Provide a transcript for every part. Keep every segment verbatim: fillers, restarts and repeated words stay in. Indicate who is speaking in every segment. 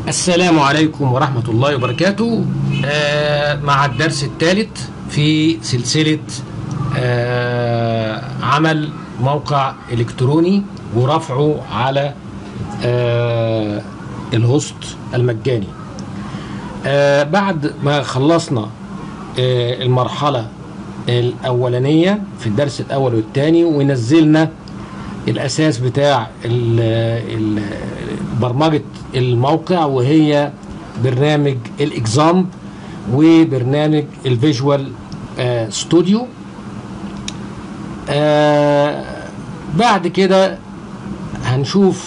Speaker 1: السلام عليكم ورحمة الله وبركاته. آه مع الدرس الثالث في سلسلة آه عمل موقع إلكتروني ورفعه على آه الهوست المجاني. آه بعد ما خلصنا آه المرحلة الأولانية في الدرس الأول والثاني ونزلنا الأساس بتاع برمجة الموقع، وهي برنامج الإكزامب وبرنامج الفيجوال ستوديو. آه بعد كده هنشوف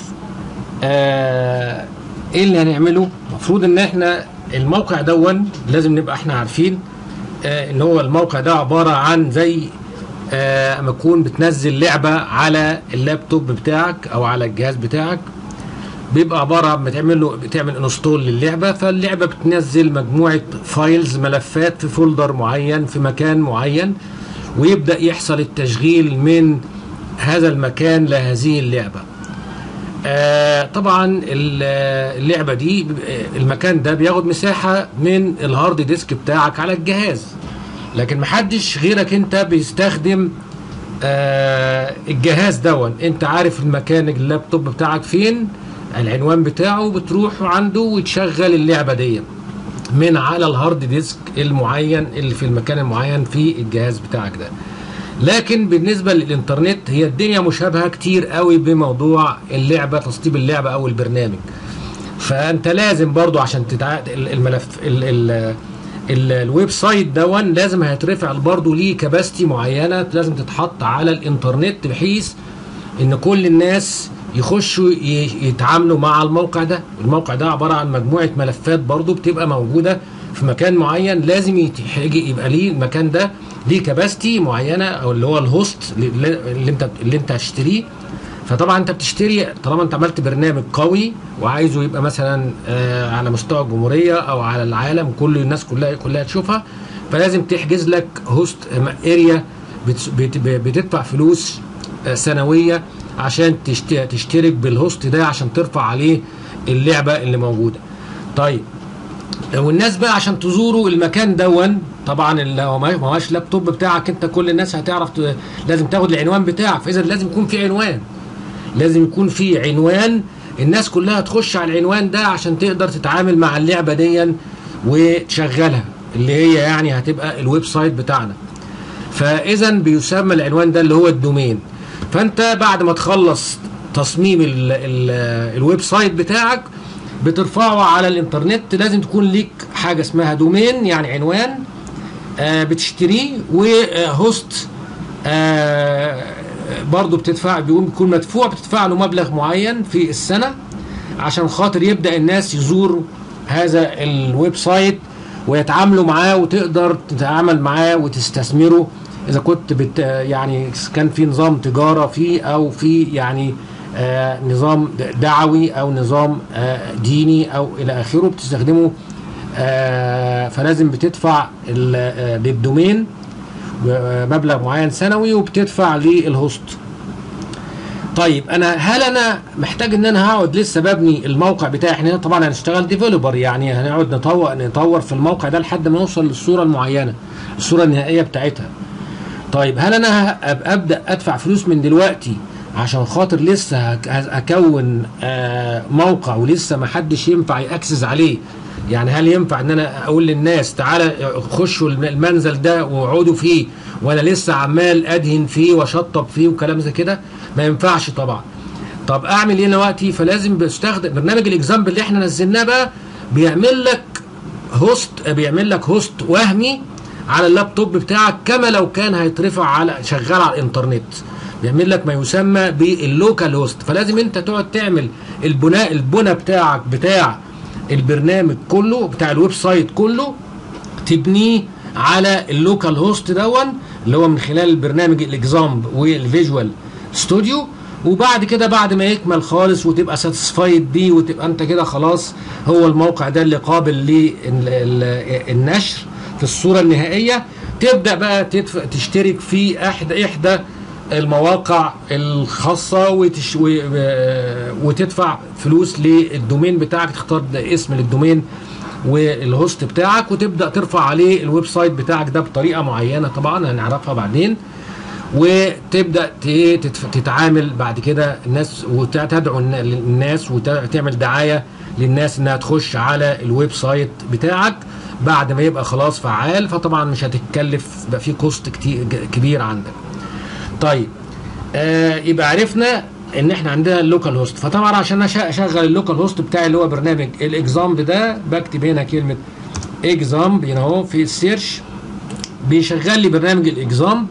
Speaker 1: آه ايه اللي هنعمله. المفروض ان احنا الموقع دون لازم نبقى احنا عارفين آه ان هو الموقع ده عبارة عن زي آه اما تكون بتنزل لعبة على اللابتوب بتاعك او على الجهاز بتاعك، بيبقى عبارة عن بتعمل له بتعمل انستول للعبة، فاللعبة بتنزل مجموعة فايلز ملفات في فولدر معين في مكان معين، ويبدأ يحصل التشغيل من هذا المكان لهذه اللعبة. آه طبعا اللعبة دي المكان ده بياخد مساحة من الهارد ديسك بتاعك على الجهاز، لكن محدش غيرك انت بيستخدم آه الجهاز دون. انت عارف المكان اللابتوب بتاعك فين، العنوان بتاعه، بتروح عنده وتشغل اللعبة دي من على الهارد ديسك المعين اللي في المكان المعين في الجهاز بتاعك ده. لكن بالنسبة للإنترنت هي الدنيا مشابهة كتير قوي بموضوع اللعبة، تسطيب اللعبة أو البرنامج. فأنت لازم برضو عشان تتع... الملف ال... ال... ال... الويب سايت دون لازم هيترفع برضو ليه كباستي معينة، لازم تتحط على الإنترنت بحيث إن كل الناس يخشوا يتعاملوا مع الموقع ده. الموقع ده عبارة عن مجموعة ملفات برضو بتبقى موجودة في مكان معين، لازم يبقى ليه المكان ده ليه كباستي معينة، او اللي هو الهوست اللي انت اللي انت هتشتريه. فطبعا انت بتشتري طالما انت عملت برنامج قوي وعايزه يبقى مثلا آه على مستوى الجمهورية او على العالم كل الناس كلها كلها تشوفها، فلازم تحجز لك هوست اريا بتدفع فلوس آه سنوية عشان تشترك بالهوست ده عشان ترفع عليه اللعبة اللي موجودة. طيب والناس بقى عشان تزوروا المكان دون، طبعا لو ما هواش لابتوب بتاعك انت كل الناس هتعرف ت... لازم تاخد العنوان بتاعك، فاذا لازم يكون في عنوان، لازم يكون في عنوان الناس كلها تخش على العنوان ده عشان تقدر تتعامل مع اللعبة دي وتشغلها، اللي هي يعني هتبقى الويب سايت بتاعنا. فاذا بيسمى العنوان ده اللي هو الدومين. فانت بعد ما تخلص تصميم ال ال الويب سايت بتاعك بترفعه على الانترنت، لازم تكون ليك حاجة اسمها دومين يعني عنوان آه بتشتريه، وهوست آه برضو بتدفع، بيقوم بيكون مدفوع، بتدفع له مبلغ معين في السنة عشان خاطر يبدأ الناس يزوروا هذا الويب سايت ويتعاملوا معاه، وتقدر تتعامل معاه وتستثمره إذا كنت بت يعني كان في نظام تجارة فيه أو في يعني آه نظام دعوي أو نظام آه ديني أو إلى آخره بتستخدمه. آه فلازم بتدفع آه للدومين مبلغ معين سنوي، وبتدفع للهوست. طيب انا هل انا محتاج ان انا هقعد لسه ببني الموقع بتاعي؟ احنا طبعا هنشتغل ديفلوبر، يعني هنقعد نطور نطور في الموقع ده لحد ما نوصل للصوره المعينه، الصوره النهائيه بتاعتها. طيب هل انا ابدا ادفع فلوس من دلوقتي عشان خاطر لسه اكون آه موقع ولسه ما حدش ينفع ياكسس عليه؟ يعني هل ينفع ان انا اقول للناس تعالى خشوا المنزل ده واقعدوا فيه وانا لسه عمال ادهن فيه واشطب فيه وكلام زي كده؟ ما ينفعش طبعا. طب اعمل ايه دلوقتي؟ فلازم بستخدم برنامج الاكزامبل اللي احنا نزلناه بقى، بيعمل لك هوست بيعمل لك هوست وهمي على اللابتوب بتاعك كما لو كان هيترفع على شغال على الانترنت، بيعمل لك ما يسمى باللوكال هوست. فلازم انت تقعد تعمل البناء البنى بتاعك بتاع البرنامج كله بتاع الويب سايت كله، تبنيه على اللوكال هوست دون اللي هو من خلال البرنامج الاكزامب والفيجوال ستوديو. وبعد كده بعد ما يكمل خالص وتبقى ساتسفايد بيه وتبقى انت كده خلاص هو الموقع ده اللي قابل للنشر في الصورة النهائية، تبدأ بقى تشترك في احدى احدى المواقع الخاصه وتش... و... وتدفع فلوس للدومين بتاعك، تختار اسم للدومين والهوست بتاعك وتبدا ترفع عليه الويب سايت بتاعك ده بطريقه معينه طبعا هنعرفها بعدين، وتبدا تتعامل بعد كده الناس وتدعو الناس وتعمل دعايه للناس انها تخش على الويب سايت بتاعك بعد ما يبقى خلاص فعال. فطبعا مش هتتكلف، بقى في كوست كتير كبير عندك. طيب آه يبقى عرفنا ان احنا عندنا اللوكال هوست. فطبعا عشان اشغل اللوكال هوست بتاعي اللي هو برنامج الاكزامب ده بكتب هنا كلمه اكزامب هنا اهو في السيرش، بيشغل لي برنامج الاكزامب.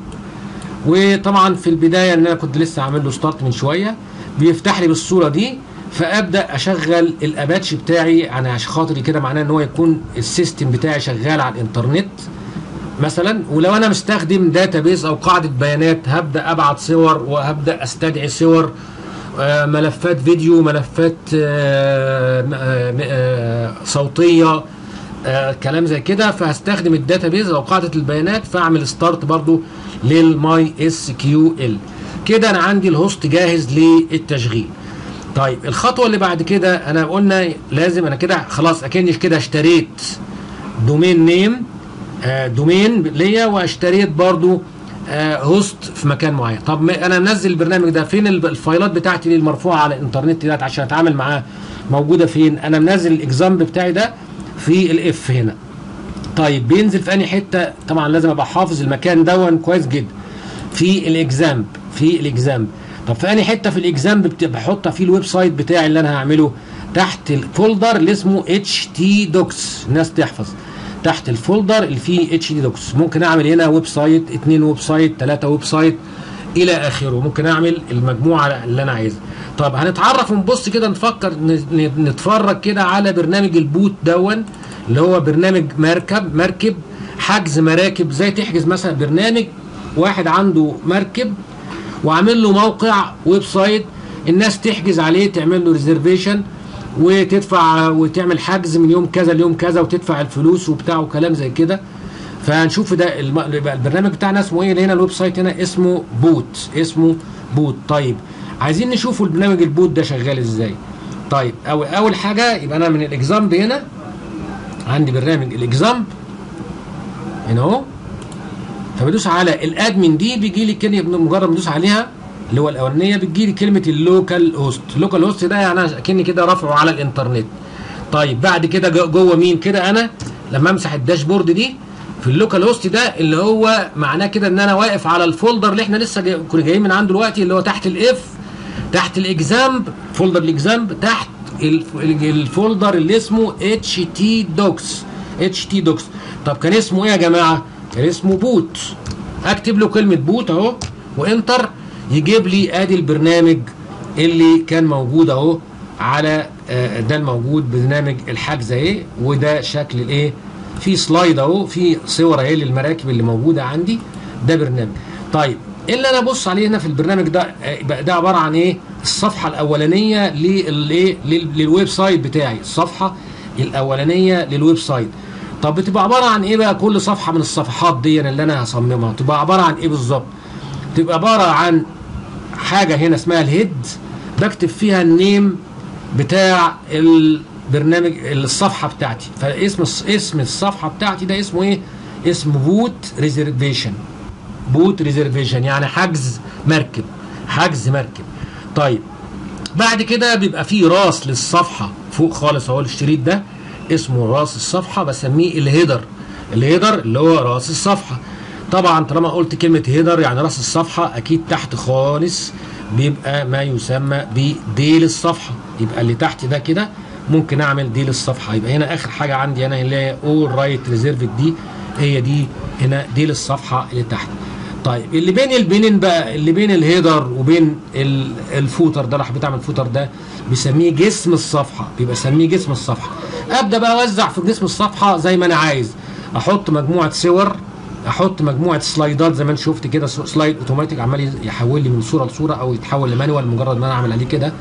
Speaker 1: وطبعا في البدايه ان انا كنت لسه عامل له ستارت من شويه بيفتح لي بالصوره دي، فابدا اشغل الاباتشي بتاعي انا عشان خاطري كده، معناه ان هو يكون السيستم بتاعي شغال على الانترنت مثلا. ولو انا مستخدم داتابيز او قاعده بيانات هبدا ابعت صور وهبدا استدعي صور، آه ملفات فيديو، ملفات آه آه صوتيه، آه كلام زي كده. فهستخدم الداتابيز او قاعده البيانات، فاعمل ستارت برضو للماي اس كيو ال. كده انا عندي الهوست جاهز للتشغيل. طيب الخطوه اللي بعد كده انا قلنا لازم انا كده خلاص اكني كده اشتريت دومين نيم آه دومين ليا، واشتريت برضو آه هوست في مكان معين. طب انا منزل البرنامج ده فين؟ الفايلات بتاعتي اللي المرفوعه على الانترنت ديت عشان اتعامل معاه موجوده فين؟ انا منزل الاكزامبل بتاعي ده في الاف هنا. طيب بينزل في انهي حته؟ طبعا لازم ابقى حافظ المكان دون كويس جدا. في الاكزامب في الاكزامب طب في انهي حته في الاكزامب بحط فيه الويب سايت بتاعي اللي انا هعمله؟ تحت الفولدر اللي اسمه اتش تي دوكس. الناس تحفظ تحت الفولدر اللي فيه اتش تي دوكس. ممكن اعمل هنا ويب سايت، اتنين ويب سايت، تلاته ويب سايت الى اخره. ممكن اعمل المجموعه اللي انا عايزها. طب هنتعرف ونبص كده نفكر نتفرج كده على برنامج البوت دون اللي هو برنامج مركب مركب حجز مراكب. ازاي تحجز مثلا برنامج واحد عنده مركب وعامل له موقع ويب سايت، الناس تحجز عليه، تعمل له ريزرفيشن وتدفع وتعمل حجز من يوم كذا ليوم كذا وتدفع الفلوس وبتاع وكلام زي كده. فهنشوف ده البرنامج بتاعنا اسمه ايه. هنا الويب سايت هنا اسمه بوت اسمه بوت. طيب عايزين نشوف البرنامج البوت ده شغال ازاي. طيب أو اول حاجه يبقى انا من الاكزامب هنا عندي برنامج الاكزامب هنا اهو. فبدوس على الادمن دي بيجي لي كلمه، مجرد ما ادوس عليها اللي هو الاولانيه بتجي لي كلمه اللوكال هوست. اللوكال هوست ده يعني اكني كده رافعه على الانترنت. طيب بعد كده جوه مين كده؟ انا لما امسح الداشبورد دي في اللوكال هوست ده اللي هو معناه كده ان انا واقف على الفولدر اللي احنا لسه جاي كنا جايين من عنده دلوقتي اللي هو تحت الاف، تحت الاكزامب، فولدر الاكزامب، تحت الفولدر اللي اسمه اتش تي دوكس. اتش تي دوكس. طب كان اسمه ايه يا جماعه؟ كان اسمه بوت. اكتب له كلمه بوت اهو وانتر، يجيب لي ادي البرنامج اللي كان موجود اهو على آه ده الموجود برنامج الحجز اهي. وده شكل الايه؟ في سلايد اهو، في صور اهي للمراكب اللي موجوده عندي. ده برنامج. طيب ايه اللي انا ابص عليه هنا في البرنامج ده؟ يبقى ده عباره عن ايه؟ الصفحه الاولانيه للايه؟ للويب سايت بتاعي. الصفحه الاولانيه للويب سايت. طب بتبقى عباره عن ايه بقى كل صفحه من الصفحات دي اللي انا هصممها؟ تبقى عباره عن ايه بالظبط؟ تبقى عباره عن حاجه هنا اسمها الهيد، بكتب فيها النيم بتاع البرنامج الصفحه بتاعتي. فاسم اسم الصفحه بتاعتي ده اسمه ايه؟ اسمه بوت ريزرفيشن. بوت ريزرفيشن يعني حجز مركب، حجز مركب. طيب بعد كده بيبقى فيه راس للصفحه فوق خالص اهو، الشريط ده اسمه راس الصفحه، بسميه الهيدر. الهيدر اللي هو راس الصفحه. طبعا طالما قلت كلمه هيدر يعني راس الصفحه، اكيد تحت خالص بيبقى ما يسمى بديل الصفحه. يبقى اللي تحت ده كده ممكن اعمل ديل الصفحه. يبقى هنا اخر حاجه عندي انا اللي هي اول رايت ريزيرفد دي، هي دي هنا ديل الصفحه اللي تحت. طيب اللي بين البينين بقى، اللي بين الهيدر وبين الفوتر ده، راح بتعمل الفوتر ده بيسميه جسم الصفحه، بيبقى سميه جسم الصفحه. ابدا بقى اوزع في جسم الصفحه زي ما انا عايز. احط مجموعه صور، احط مجموعه سلايدات زي ما انت شفت كده، سلايد اوتوماتيك عمال يحول لي من صوره لصوره او يتحول لمانوال مجرد ما انا اعمل عليه كده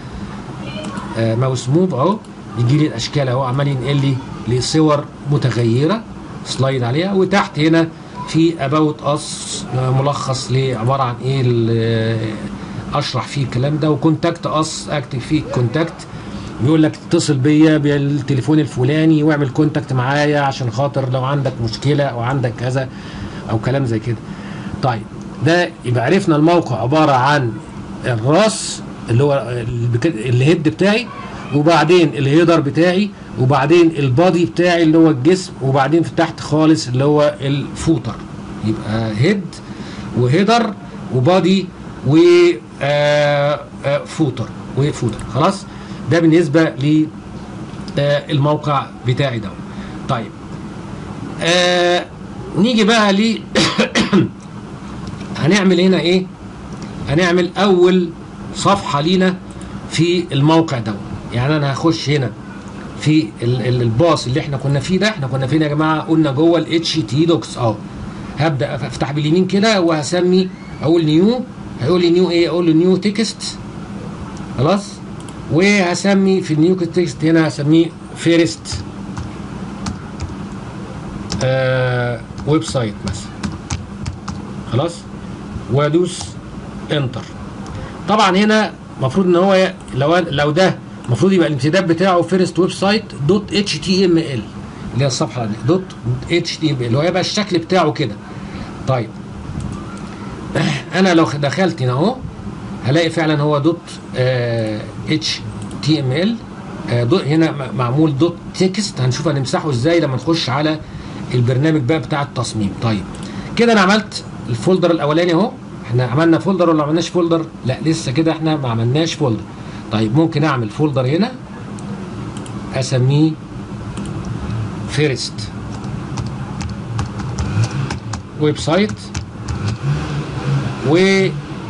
Speaker 1: آه ماوس موف اهو، يجي لي الاشكال اهو، عمال ينقل لي لصور متغيره سلايد عليها. وتحت هنا في اباوت اس ملخص ليه عباره عن ايه، اشرح فيه الكلام ده، وكونتاكت اس اكتب فيه كونتاكت، بيقول لك اتصل بيا بالتليفون الفلاني واعمل كونتاكت معايا عشان خاطر لو عندك مشكله او عندك كذا او كلام زي كده. طيب ده يبقى عرفنا الموقع عباره عن الراس اللي هو الهيد بتاعي، وبعدين الهيدر بتاعي، وبعدين البادي بتاعي اللي هو الجسم، وبعدين في تحت خالص اللي هو الفوتر. يبقى هيد وهيدر وبادي وفوتر وفوتر. خلاص ده بالنسبه للموقع بتاعي ده. طيب آه نيجي بقى ل هنعمل هنا ايه؟ هنعمل اول صفحه لينا في الموقع ده. يعني انا هخش هنا في الباص اللي احنا كنا فيه ده، احنا كنا فين يا جماعه؟ قلنا جوه الاتش تي دوكس. اه هبدا افتح باليمين كده وهسمي، اقول نيو، هيقول لي نيو ايه؟ اقول له نيو تكست. خلاص، وهسمي في النيو تكست هنا هسميه فيرست آه ويب سايت مثلا. خلاص، وادوس انتر. طبعا هنا المفروض ان هو لو لو ده المفروض يبقى الامتداد بتاعه فيرست ويب سايت دوت اتش تي ام ال، اللي هي الصفحه دي دوت اتش تي ام ال، اللي هو يبقى الشكل بتاعه كده. طيب انا لو دخلت هنا اهو هلاقي فعلا هو دوت اتش تي ام ال، هنا معمول دوت تكست. هنشوف هنمسحه ازاي لما نخش على البرنامج بقى بتاع التصميم. طيب كده انا عملت الفولدر الاولاني اهو. احنا عملنا فولدر ولا ما عملناش فولدر؟ لا لسه كده احنا ما عملناش فولدر. طيب ممكن اعمل فولدر هنا اسميه فيرست ويب سايت، و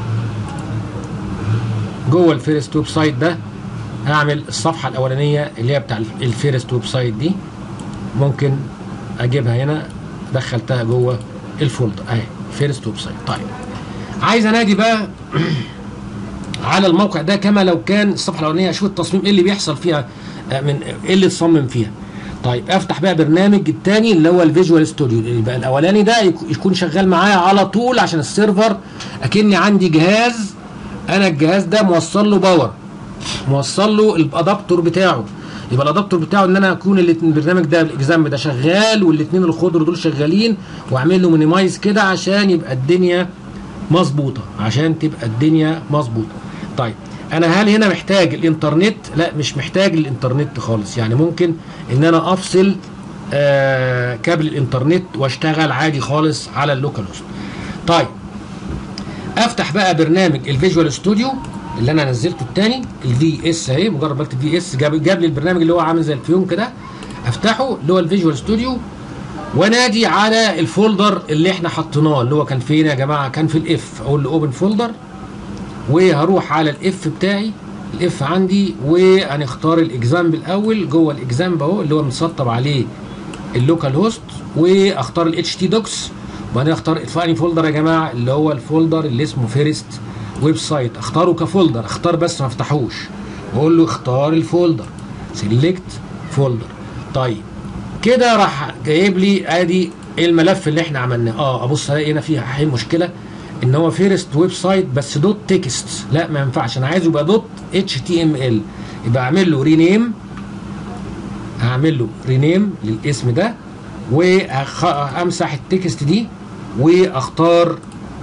Speaker 1: جوه الفيرست ويب سايت ده هعمل الصفحه الاولانيه اللي هي بتاع الفيرست ويب سايت دي، ممكن اجيبها هنا دخلتها جوه الفولدر اهي فيرست ويب سايت. طيب عايز انادي بقى على الموقع ده كما لو كان الصفحه الاولانيه، اشوف التصميم ايه اللي بيحصل فيها، من ايه اللي اتصمم فيها. طيب افتح بقى برنامج الثاني اللي هو الفيجوال ستوديو. يبقى الاولاني ده يكون شغال معايا على طول عشان السيرفر، اكني عندي جهاز، انا الجهاز ده موصل له باور، موصل له الادابتور بتاعه. يبقى الادابتور بتاعه ان انا اكون البرنامج ده الاكزام ده شغال والاثنين الخضر دول شغالين، واعمل له مينيمايز كده عشان يبقى الدنيا مظبوطه، عشان تبقى الدنيا مظبوطه. طيب انا هل هنا محتاج الانترنت؟ لا مش محتاج الانترنت خالص. يعني ممكن ان انا افصل آه كابل الانترنت واشتغل عادي خالص على اللوكال هوست. طيب افتح بقى برنامج الفيجوال ستوديو اللي انا نزلته الثاني الفي اس اهي، مجرد بكتب في اس جاب, جاب لي البرنامج اللي هو عامل زي الفيوم كده. افتحه اللي هو الفيجوال ستوديو، ونادي على الفولدر اللي احنا حطيناه اللي هو كان فين يا جماعه؟ كان في الاف. اقول له اوبن فولدر، وهروح على الاف بتاعي، الاف عندي، وهنختار الاكزامبل الاول. جوه الاكزامبل اهو اللي هو متسطب عليه اللوكال هوست، واختار الاتش تي دوكس، وبعدين اختار ادفعني فولدر يا جماعه اللي هو الفولدر اللي اسمه فيرست ويب سايت. اختاره كفولدر، اختار بس ما افتحوش، واقول له اختار الفولدر، سيلكت فولدر. طيب كده راح جايب لي ادي الملف اللي احنا عملناه. اه ابص الاقي هنا فيها حين مشكله ان هو فيرست ويب سايت بس دوت تكست. لا ما ينفعش، انا عايزه يبقى دوت اتش تي ام ال. يبقى اعمل له رينيم، هعمل له رينيم للاسم ده، وامسح التكست دي واختار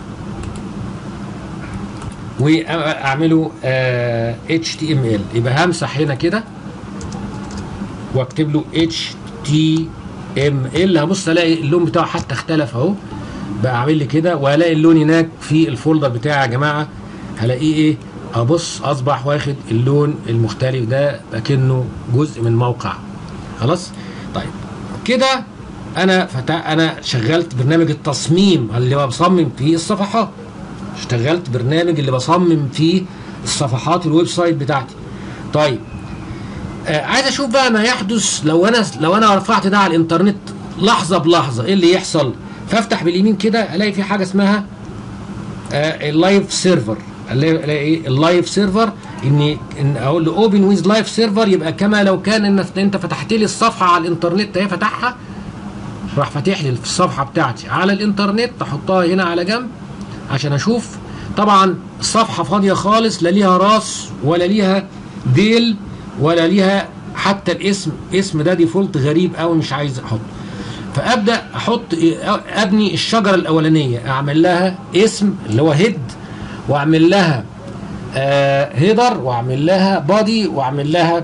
Speaker 1: واعمله اتش تي ام ال. يبقى همسح هنا كده واكتب له اتش تي ام ال. هبص الاقي اللون بتاعه حتى اختلف اهو، بقى اعمل لي كده، وهلاقي اللون هناك في الفولدر بتاعي يا جماعه هلاقيه ايه؟ ابص اصبح واخد اللون المختلف ده اكنه جزء من موقع. خلاص. طيب كده انا فتح انا شغلت برنامج التصميم اللي بصمم فيه الصفحات، اشتغلت برنامج اللي بصمم فيه الصفحات الويب سايت بتاعتي. طيب آه عايز اشوف بقى ما يحدث لو انا لو انا رفعت ده على الانترنت لحظه بلحظه، ايه اللي يحصل؟ فافتح باليمين كده الاقي في حاجه اسمها آه اللايف سيرفر. الاقي ايه اللايف سيرفر، اني ان اقول له اوبن ويز لايف سيرفر، يبقى كما لو كان ان انت فتحت لي الصفحه على الانترنت اهي فتحها. راح فاتح لي الصفحه بتاعتي على الانترنت، احطها هنا على جنب عشان اشوف. طبعا الصفحه فاضيه خالص، لا ليها راس ولا ليها ديل ولا ليها حتى الاسم. اسم ده ديفولت غريب قوي مش عايز احطه. فابدا احط ابني الشجره الاولانيه، اعمل لها اسم اللي هو هيد، واعمل لها آه هيدر، واعمل لها بادي، واعمل لها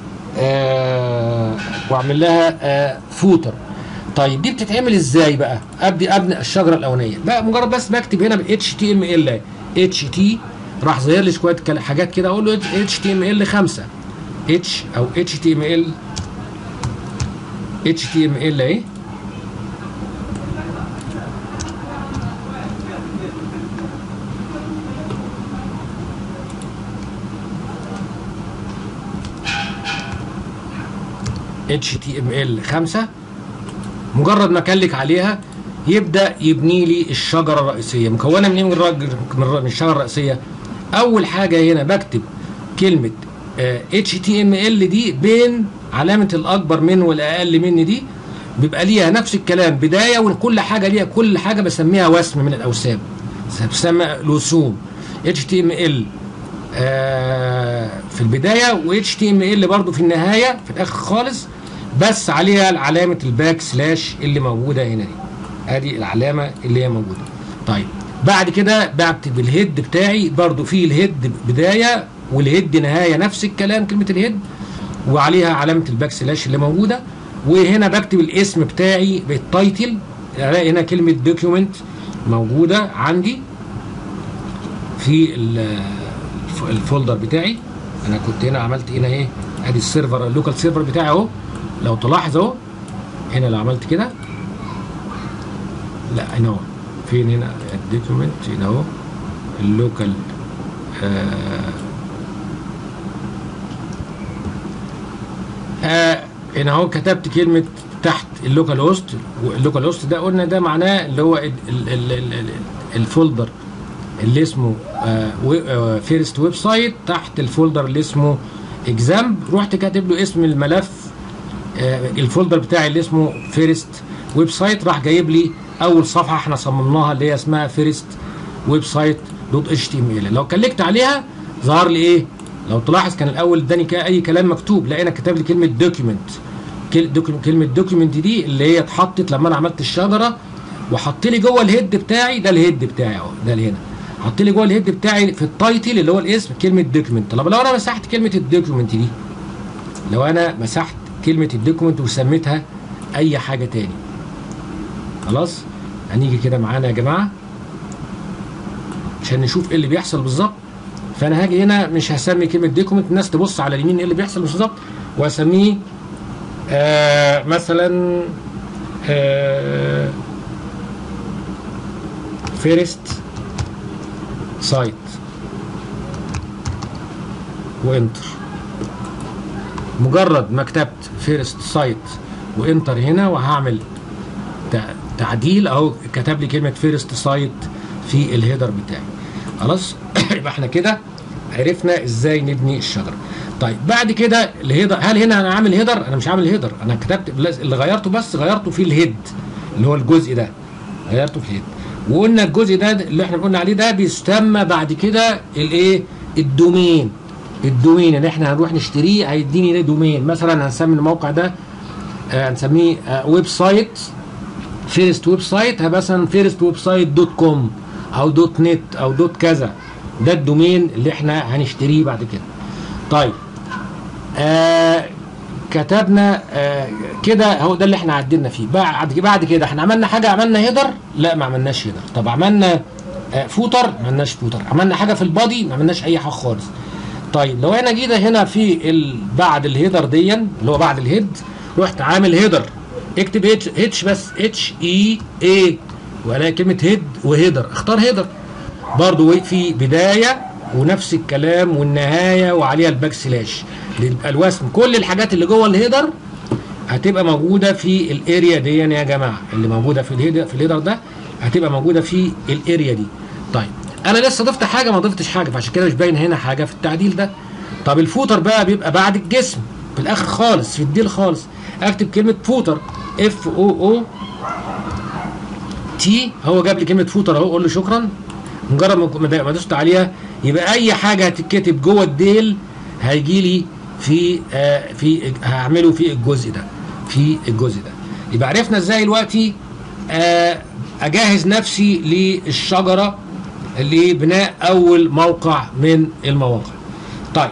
Speaker 1: آه واعمل لها آه فوتر. طيب دي بتتعمل ازاي بقى؟ ابدي ابني الشجره الاولانيه بقى مجرد بس بكتب هنا بال اتش تي ام ال اتش تي، راح ظاهر لي شويه حاجات كده، اقول له اتش تي ام ال خمسة اتش او اتش تي ام ال اتش تي ام ال اهي. اتش تي ام ال خمسة، مجرد ما اكلك عليها يبدا يبني لي الشجره الرئيسيه. مكونه من ايه؟ من الشجره الرئيسيه. اول حاجه هنا بكتب كلمه اتش تي ام ال دي بين علامه الاكبر من والاقل من دي، بيبقى ليها نفس الكلام بدايه، وكل حاجه ليها كل حاجه بسميها وسم من الاوسام، بتسمى رسوم. اتش تي ام ال في البدايه، و اتش تي ام ال برضه في النهايه في الاخر خالص، بس عليها علامه الباك سلاش اللي موجوده هنا دي. ادي العلامه اللي هي موجوده. طيب بعد كده بكتب الهيد بتاعي، برضو في الهيد بدايه والهيد نهايه، نفس الكلام كلمه الهيد وعليها علامه الباك سلاش اللي موجوده. وهنا بكتب الاسم بتاعي بالتايتل، الاقي هنا كلمه دوكيومنت موجوده عندي في الفولدر بتاعي. انا كنت هنا عملت هنا ايه؟ ادي السيرفر اللوكال سيرفر بتاعي اهو. لو تلاحظ اهو هنا لو عملت كده، لا هنا اهو فين؟ هنا الدوكيومنت هنا اهو اللوكال آه آه هنا اهو كتبت كلمه تحت اللوكال هوست. واللوكال هوست ده قلنا ده معناه اللي هو ال ال ال ال الفولدر اللي اسمه آه فيرست ويب سايت، تحت الفولدر اللي اسمه اكزامب. رحت كاتب له اسم الملف آه الفولدر بتاعي اللي اسمه فيرست ويب سايت، راح جايب لي اول صفحه احنا صممناها اللي هي اسمها فيرست ويب سايت دوت اتش تي ام ال. لو كلكت عليها ظهر لي ايه؟ لو تلاحظ كان الاول اداني اي كلام مكتوب، لقينا كتب لي كلمه دوكيومنت. كلمه دوكيومنت دي اللي هي اتحطت لما انا عملت الشجره، وحط لي جوه الهيد بتاعي، ده الهيد بتاعي اهو، ده اللي هنا حط لي جوه الهيد بتاعي في التايتل اللي هو الاسم كلمه دوكيومنت. طب لو انا مسحت كلمه الدوكيومنت دي، لو انا مسحت كلمه الدوكيومنت وسميتها اي حاجه تاني، خلاص هنيجي كده معانا يا جماعه عشان نشوف ايه اللي بيحصل بالظبط. فانا هاجي هنا مش هسمي كلمه دوكيومنت، الناس تبص على اليمين ايه اللي بيحصل بالظبط، واسميه آه مثلا آه فيرست سايت وانتر. مجرد ما كتبت فيرست سايت وانتر هنا، وهعمل تعديل اهو كتب لي كلمه فيرست سايت في الهيدر بتاعي. خلاص يبقى احنا كده عرفنا ازاي نبني الشجره. طيب بعد كده الهيدر، هل هنا انا عامل هيدر؟ انا مش عامل هيدر، انا كتبت اللي غيرته بس غيرته في الهيد اللي هو الجزء ده، غيرته في الهيد. وقلنا الجزء ده اللي احنا قلنا عليه ده بيسمى بعد كده الايه؟ الدومين. الدومين اللي احنا هنروح نشتريه هيديني دومين. مثلا هنسمي الموقع ده آه هنسميه آه ويب سايت فيرست ويب سايت، مثلا فيرست ويب سايت دوت كوم او دوت نت او دوت كذا. ده الدومين اللي احنا هنشتريه بعد كده. طيب آه كتبنا آه كده هو ده اللي احنا عدلنا فيه. بعد بعد كده احنا عملنا حاجه، عملنا هيدر؟ لا ما عملناش هيدر. طب عملنا آه فوتر؟ ما عملناش فوتر. عملنا حاجه في البادي؟ ما عملناش اي حاجه خالص. طيب لو انا جينا هنا في ال... بعد الهيدر دي اللي هو بعد الهيد، رحت عامل هيدر، اكتب اتش اتش بس اتش اي اي، والاقي كلمه هيد وهيدر، اختار هيدر. برضو في بدايه ونفس الكلام والنهايه وعليها الباك سلاش، يبقى الوسم كل الحاجات اللي جوه الهيدر هتبقى موجوده في الاريا دي يا جماعه، اللي موجوده في الهيدر في الهيدر ده هتبقى موجوده في الاريا دي. طيب انا لسه ضفت حاجه ما ضفتش حاجه، فعشان كده مش باين هنا حاجه في التعديل ده. طب الفوتر بقى بيبقى بعد الجسم في الاخر خالص، في الديل خالص، اكتب كلمه فوتر اف او او تي، هو جاب لي كلمه فوتر اهو، اقول له شكرا. مجرد ما دوست عليها يبقى اي حاجه هتتكتب جوه الديل هيجي لي في آه في هعمله في الجزء ده، في الجزء ده. يبقى عرفنا ازاي دلوقتي آه اجهز نفسي للشجره لبناء اول موقع من المواقع. طيب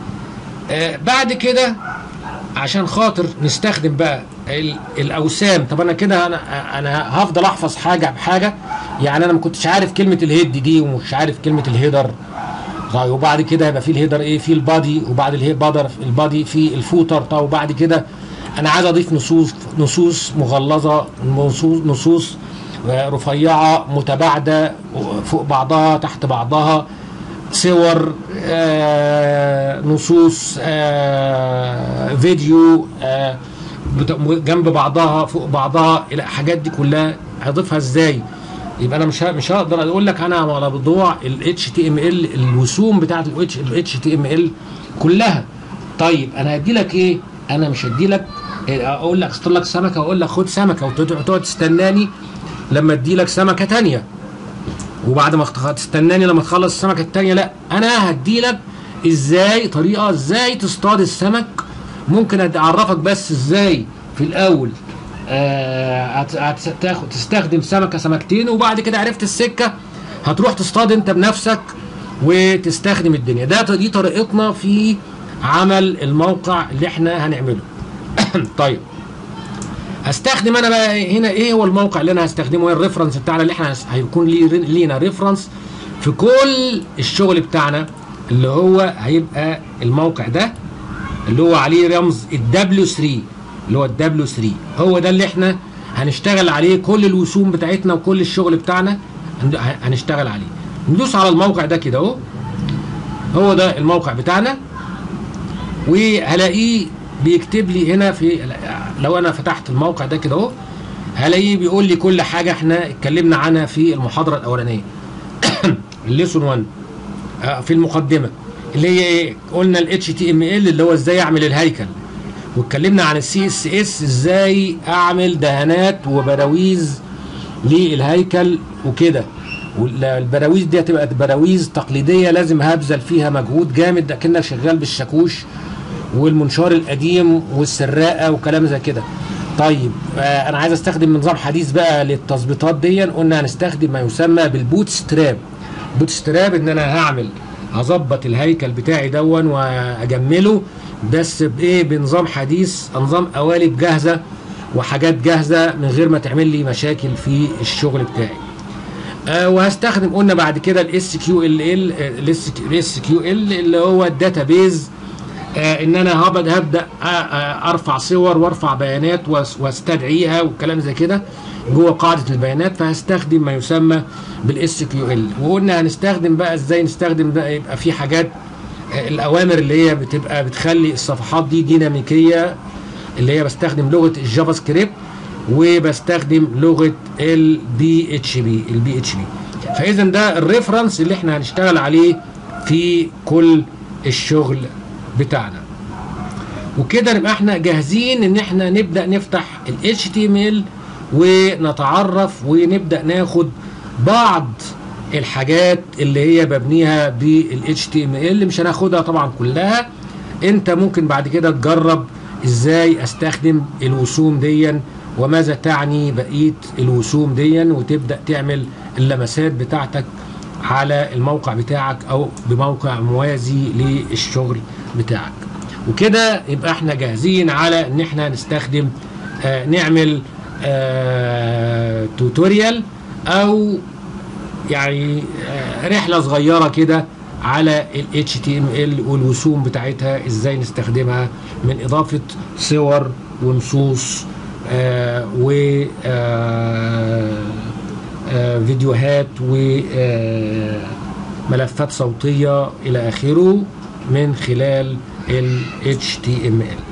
Speaker 1: آه بعد كده عشان خاطر نستخدم بقى الاوسام. طب انا كده انا انا هفضل احفظ حاجه بحاجه، يعني انا ما كنتش عارف كلمه الهيد دي ومش عارف كلمه الهيدر. طيب وبعد كده يبقى في الهيدر ايه، في البادي، وبعد الهيدر البادي في الفوتر. طب وبعد كده انا عايز اضيف نصوص نصوص مغلظه، نصوص نصوص رفيعه متباعده فوق بعضها تحت بعضها، صور آه، نصوص آه، فيديو آه، جنب بعضها فوق بعضها، الحاجات دي كلها هضيفها ازاي؟ يبقى انا مش مش هقدر اقول لك انا على موضوع ال اتش تي ام ال الوسوم بتاعت ال اتش تي ام ال كلها. طيب انا هدي لك ايه؟ انا مش هدي لك اقول لك اصطاد لك سمكه واقول لك خد سمكه وتقعد تستناني لما ادي لك سمكه ثانيه، وبعد ما تستناني لما تخلص السمكه الثانيه. لا، انا هدي لك ازاي، طريقه ازاي تصطاد السمك. ممكن اعرفك بس ازاي في الاول آه هتاخد تستخدم سمكه سمكتين، وبعد كده عرفت السكه هتروح تصطاد انت بنفسك وتستخدم الدنيا. ده دي طريقتنا في عمل الموقع اللي احنا هنعمله. طيب هستخدم انا بقى هنا ايه هو الموقع اللي انا هستخدمه، الريفرنس بتاعنا اللي احنا هيكون لينا ريفرنس في كل الشغل بتاعنا، اللي هو هيبقى الموقع ده اللي هو عليه رمز الدبليو ثلاثة، اللي هو الدبليو ثلاثة. هو ده اللي احنا هنشتغل عليه كل الوسوم بتاعتنا وكل الشغل بتاعنا هنشتغل عليه. ندوس على الموقع ده كده اهو، هو ده الموقع بتاعنا، وهلاقيه بيكتب لي هنا في، لو انا فتحت الموقع ده كده اهو هلاقيه بيقول لي كل حاجه احنا اتكلمنا عنها في المحاضره الاولانيه. الليسون واحد في المقدمه اللي هي ايه؟ قلنا ال اتش تي ام ال اللي هو ازاي اعمل الهيكل، واتكلمنا عن السي اس اس ازاي اعمل دهانات وبراويز للهيكل وكده. والبراويز دي هتبقى براويز تقليديه لازم هبذل فيها مجهود جامد اكنك شغال بالشاكوش والمنشار القديم والسراقه وكلام زي كده. طيب آه انا عايز استخدم نظام حديث بقى للتظبيطات دي. قلنا هنستخدم ما يسمى بالبوت ستراب. بوت ستراب ان انا هعمل هظبط الهيكل بتاعي دون واجمله، بس بايه؟ بنظام حديث، نظام قوالب جاهزه وحاجات جاهزه من غير ما تعمل لي مشاكل في الشغل بتاعي. آه وهستخدم قلنا بعد كده الاس كيو ال ال الاس كيو ال اللي هو الداتابيز. آه ان انا هبدا هبدا ارفع صور وارفع بيانات واستدعيها والكلام زي كده جوه قاعده البيانات، فهستخدم ما يسمى بالاس كيو ال. وقلنا هنستخدم بقى ازاي نستخدم بقى، يبقى في حاجات آه الاوامر اللي هي بتبقى بتخلي الصفحات دي ديناميكيه، اللي هي بستخدم لغه الجافا سكريبت وبستخدم لغه البي اتش بي البي اتش بي. فاذا ده الريفرنس اللي احنا هنشتغل عليه في كل الشغل بتاعنا. وكده نبقى احنا جاهزين ان احنا نبدا نفتح ال اتش تي ام ال ونتعرف ونبدا ناخد بعض الحاجات اللي هي ببنيها بال اتش تي ام ال. مش هناخدها طبعا كلها، انت ممكن بعد كده تجرب ازاي استخدم الوسوم دي وماذا تعني بقيه الوسوم دي، وتبدا تعمل اللمسات بتاعتك على الموقع بتاعك او بموقع موازي للشغل بتاعك. وكده يبقى احنا جاهزين على ان احنا نستخدم آه نعمل آه توتوريال او يعني آه رحله صغيره كده على ال اتش تي ام ال والوسوم بتاعتها ازاي نستخدمها من اضافه صور ونصوص آه و آه آه فيديوهات وملفات صوتيه الى اخره من خلال ال اتش تي ام ال.